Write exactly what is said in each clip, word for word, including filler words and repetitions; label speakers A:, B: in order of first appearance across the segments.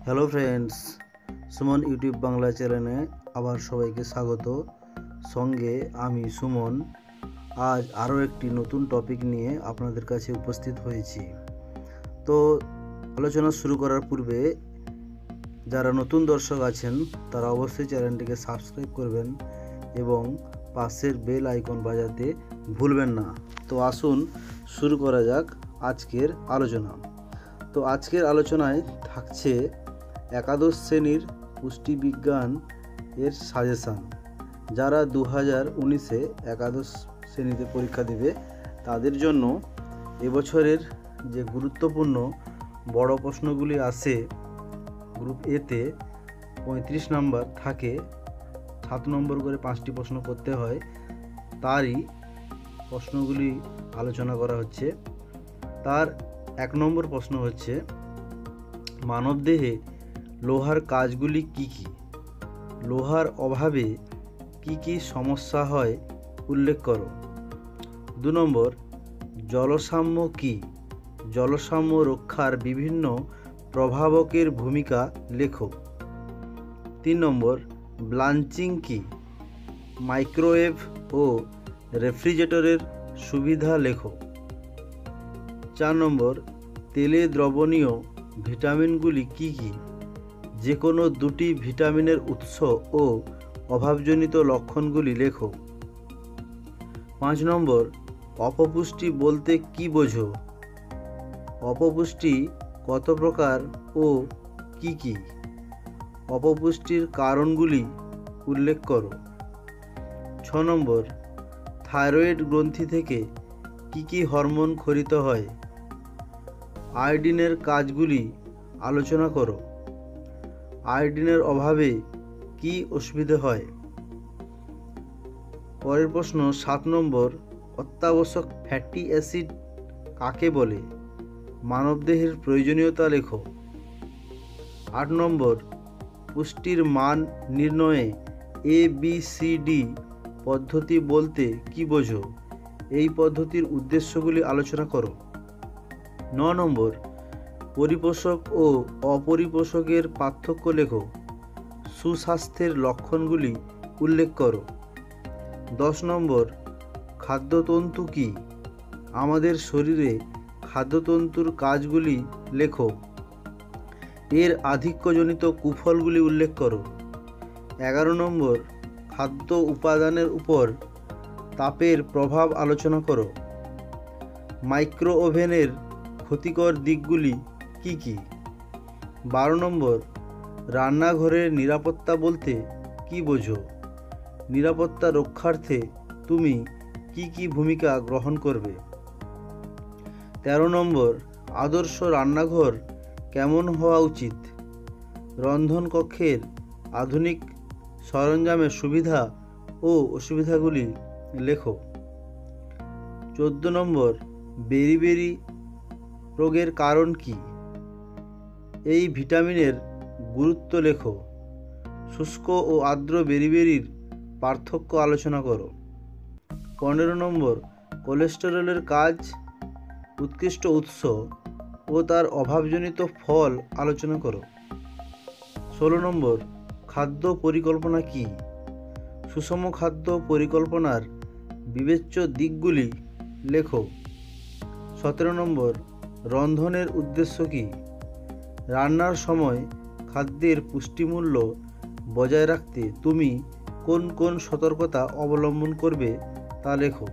A: Hello friends, Suman YouTube Bangla চ্যানেলে আবার সবাইকে স্বাগত। সঙ্গে আমি সুমন আজ আরও একটি নতুন টপিক নিয়ে আপনাদের কাছে উপস্থিত হয়েছি। তো আলোচনা শুরু করার পূর্বে যারা নতুন দর্শক আছেন তারা অবশ্যই চ্যানেলটিকে সাবস্ক্রাইব করবেন এবং পাশের বেল আইকন বাজাতে ভুলবেন না। তো আসুন শুরু করা যাক আজকের আলোচনা। তো আজকের আলোচনায় থাকছে একাদশ শ্রেণীর পুষ্টিবিজ্ঞান এর সাজেশান। যারা দু হাজার উনিশে একাদশ শ্রেণীতে পরীক্ষা দেবে তাদের জন্য এবছরের যে গুরুত্বপূর্ণ বড় প্রশ্নগুলি আসে গ্রুপ এতে পঁয়ত্রিশ নম্বর থাকে, সাত নম্বর করে পাঁচটি প্রশ্ন করতে হয়, তারই প্রশ্নগুলি আলোচনা করা হচ্ছে। তার এক নম্বর প্রশ্ন হচ্ছে, মানবদেহে লোহার কাজগুলি কি কি? লোহার অভাবে কি কি সমস্যা হয় উল্লেখ করো। দু নম্বর, জলসাম্য কি? জলসাম্য রক্ষার বিভিন্ন প্রভাবকের ভূমিকা লেখো। তিন নম্বর, ব্লাঞ্চিং কি? মাইক্রোওয়েভ ও রেফ্রিজারেটরের সুবিধা লেখো। চার নম্বর, তেলে দ্রবণীয় ভিটামিনগুলি কি কি? যে কোনো দুটি ভিটামিনের উৎস ও অভাবজনিত লক্ষণগুলি লেখো। পাঁচ নম্বর, অপপুষ্টি বলতে কি বোঝো? অপপুষ্টি কত প্রকার ও কি কি? অপপুষ্টির কারণগুলি উল্লেখ করো। ছ নম্বর, থাইরয়েড গ্রন্থি থেকে কি কি হরমোন ক্ষরিত হয়? আয়োডিনের কাজগুলি আলোচনা করো। আয়োডিনের অভাবে কি অসুবিধা হয়? পরের প্রশ্ন সাত নম্বর, অত্যাবশ্যক ফ্যাটি অ্যাসিড কাকে বলে? মানবদেহের প্রয়োজনীয়তা লেখো। আট নম্বর, পুষ্টির মান নির্ণয়ে এ বি সি ডি পদ্ধতি বলতে কি বোঝো? এই পদ্ধতির উদ্দেশ্যগুলি আলোচনা করো। ন নম্বর, পরিপোষক ও অপরিপোষকের পার্থক্য লেখো। সুস্বাস্থ্যের লক্ষণগুলি উল্লেখ করো। দশ নম্বর, খাদ্যতন্তু কি? আমাদের শরীরে খাদ্যতন্তুর কাজগুলি লেখো। এর আধিক্যজনিত কুফলগুলি উল্লেখ করো। এগারো নম্বর, খাদ্য উপাদানের উপর তাপের প্রভাব আলোচনা করো। মাইক্রো ওভেনের ক্ষতিকর দিকগুলি কি কি? বারো নম্বর, রান্নাঘরের নিরাপত্তা বলতে কি বোঝো? নিরাপত্তা রক্ষার্থে তুমি কি কি ভূমিকা গ্রহণ করবে? তেরো নম্বর, আদর্শ রান্নাঘর কেমন হওয়া উচিত? রন্ধন কক্ষের আধুনিক সরঞ্জামের সুবিধা ও অসুবিধাগুলি লেখো। চোদ্দ নম্বর, বেরিবেরি রোগের কারণ কি? এই ভিটামিনের গুরুত্ব লেখো। শুষ্ক ও আর্দ্র বেরিবেরির পার্থক্য আলোচনা করো। পনেরো নম্বর, কোলেস্টেরলের কাজ, উৎকৃষ্ট উৎস ও তার অভাবজনিত ফল আলোচনা করো। ষোলো নম্বর, খাদ্য পরিকল্পনা কি? সুষম খাদ্য পরিকল্পনার বিবেচ্য দিকগুলি লেখো। সতেরো নম্বর, রন্ধনের উদ্দেশ্য কি? রান্নার সময় খাদ্যের পুষ্টিমূল্য বজায় রাখতে তুমি কোন কোন সতর্কতা অবলম্বন করবে তা লেখো।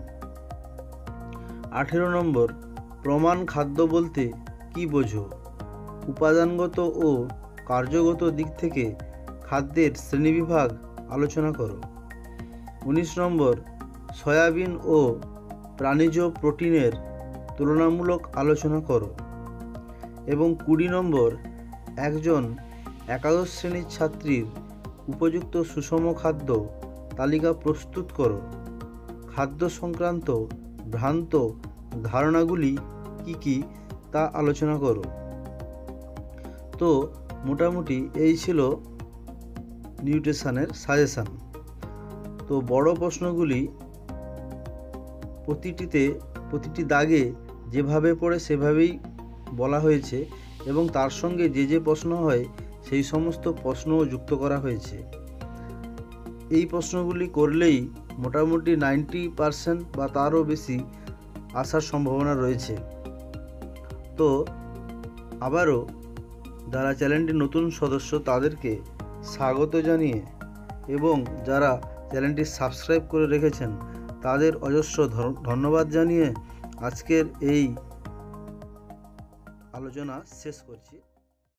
A: আঠেরো নম্বর, প্রমাণ খাদ্য বলতে কি বোঝো? উপাদানগত ও কার্যগত দিক থেকে খাদ্যের শ্রেণীবিভাগ আলোচনা করো। উনিশ নম্বর, সয়াবিন ও প্রাণীজ প্রোটিনের তুলনামূলক আলোচনা করো। এবং কুড়ি নম্বর, একজন একাদশ শ্রেণীর ছাত্রীর উপযুক্ত সুষম খাদ্য তালিকা প্রস্তুত করো। খাদ্য সংক্রান্ত ভ্রান্ত ধারণাগুলি কি কি তা আলোচনা করো। তো মোটামুটি এই ছিল নিউট্রিশনের সাজেশান। তো বড় প্রশ্নগুলি প্রতিটিতে প্রতিটি দাগে যেভাবে পড়ে সেভাবেই বলা হয়েছে এবং তার সঙ্গে যে যে প্রশ্ন হয় সেই সমস্ত প্রশ্নও যুক্ত করা হয়েছে। এই প্রশ্নগুলি করলেই মোটামুটি নাইনটি পারসেন্ট বা তারও বেশি আসার সম্ভাবনা রয়েছে। তো আবারও যারা চ্যানেলটি নতুন সদস্য তাদেরকে স্বাগত জানিয়ে এবং যারা চ্যানেলটি সাবস্ক্রাইব করে রেখেছেন তাদের অজস্র ধন্যবাদ জানিয়ে আজকের এই আলোচনা শেষ করছি।